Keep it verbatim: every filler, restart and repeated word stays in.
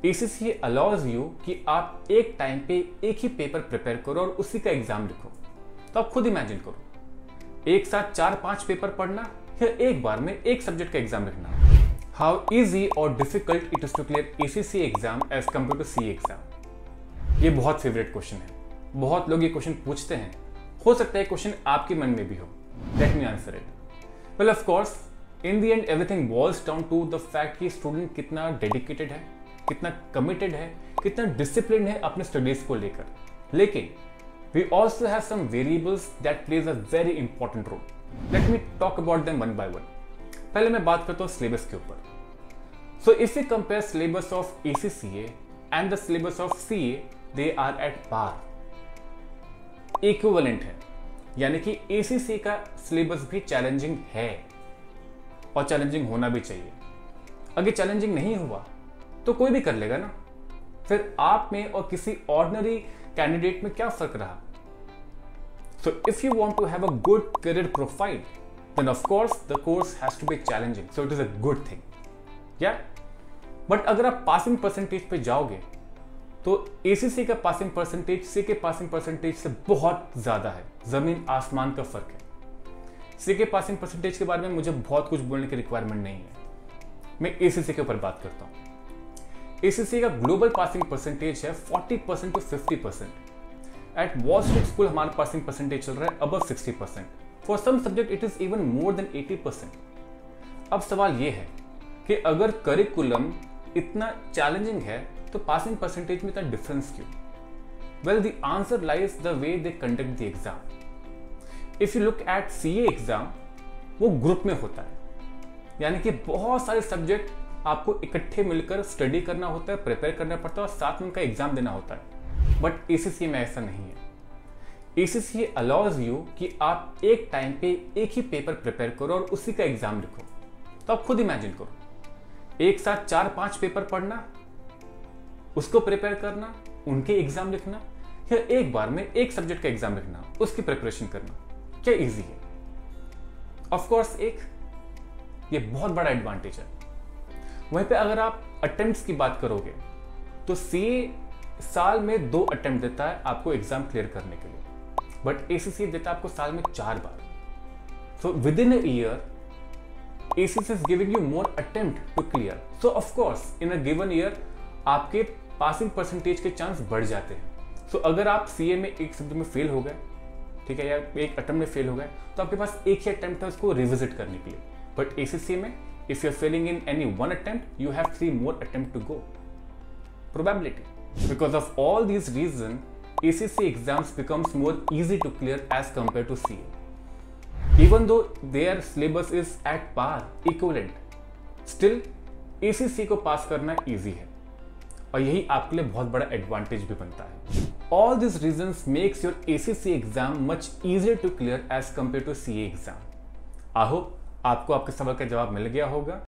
ACC allows you कि आप एक टाइम पे एक ही पेपर प्रिपेयर करो और उसी का एग्जाम लिखो। तो आप खुद इमेजिन करो, एक साथ चार पांच पेपर पढ़ना या एक बार में एक सब्जेक्ट का एग्जाम लिखना। हाउ इजी और difficult it is to clear ACC exam as compare to C exam. ये बहुत फेवरेट क्वेश्चन है, बहुत लोग ये क्वेश्चन पूछते हैं। हो सकता है क्वेश्चन आपके मन में भी हो। Let me answer it. Well of course in the end everything boils down to the fact कि स्टूडेंट कितना डेडिकेटेड है, कितना कमिटेड है, कितना डिसिप्लिन है अपने स्टडीज को लेकर। लेकिन we also have some variables that plays a very important role. Let me talk about them one by one. पहले मैं बात करता हूँ सिलेबस के ऊपर। So if you compare syllabus of ACCA and the syllabus of CA, they are at par, equivalent है। यानी कि एसीसी का सिलेबस भी चैलेंजिंग है और चैलेंजिंग होना भी चाहिए। अगर चैलेंजिंग नहीं हुआ तो कोई भी कर लेगा ना, फिर आप में और किसी ऑर्डिनरी कैंडिडेट में क्या फर्क रहा। So if you want to have a good career profile, then of course the course has to be challenging, so it is a good thing. या बट अगर आप पासिंग परसेंटेज पे जाओगे तो एसीसी का पासिंग परसेंटेज सी के passing percentage से बहुत ज्यादा है, जमीन आसमान का फर्क है। सी के पासिंग परसेंटेज के बारे में मुझे बहुत कुछ बोलने की रिक्वायरमेंट नहीं है, मैं एसीसी के ऊपर बात करता हूं। एसीसी का ग्लोबल पासिंग परसेंटेज है forty percent to fifty percent. At Wall Street school हमारा पासिंग परसेंटेज चल रहा है above sixty percent. For some subject it is even more than eighty percent. अब सवाल यह है कि अगर करिकुलम इतना चैलेंजिंग है तो पासिंग परसेंटेज में इतना डिफरेंस क्यों? Well the answer lies the way they conduct the exam. If you look at CA exam, वो ग्रुप में होता है, यानी कि बहुत सारे सब्जेक्ट आपको इकट्ठे मिलकर स्टडी करना होता है, प्रिपेयर करना पड़ता है और साथ में उनका एग्जाम देना होता है। बट एसीसी में ऐसा नहीं है। एसीसी अलाउज यू कि आप एक टाइम पे एक ही पेपर प्रिपेयर करो और उसी का एग्जाम लिखो। तो आप खुद इमेजिन करो, एक साथ चार पांच पेपर पढ़ना, उसको प्रिपेयर करना, उनके एग्जाम लिखना, या एक बार में एक सब्जेक्ट का एग्जाम लिखना, उसकी प्रिपरेशन करना, क्या इजी है? ऑफ कोर्स एक ये बहुत बड़ा एडवांटेज है। वहीं पे अगर आप अटेम्प्ट्स की बात करोगे तो सीए साल में दो अटेम्प्ट देता है आपको एग्जाम क्लियर करने के लिए, बट एसीसी देता है आपको साल में चार बार। So within a year ACC is giving you more attempt to clear. So of course in a given year आपके पासिंग परसेंटेज के चांस बढ़ जाते हैं। सो so, अगर आप सीए में एक सब्जेक्ट में फेल हो गए, ठीक है, या एक अटेम्प्ट में फेल हो गए, तो आपके पास एक ही अटेम्प्ट है उसको रिविजिट करने के लिए। बट एसीसी में if you're failing in any one attempt, you have three more attempts to go. Probability. Because of all these reasons, A C C exams becomes more easy to clear as compared to C A. Even though their syllabus is at par, equivalent, still A C C को पास करना easy है और यही आपके लिए बहुत बड़ा advantage भी बनता है। All these reasons makes your A C C exam much easier to clear as compared to C A exam. I hope आपको आपके सवाल का जवाब मिल गया होगा।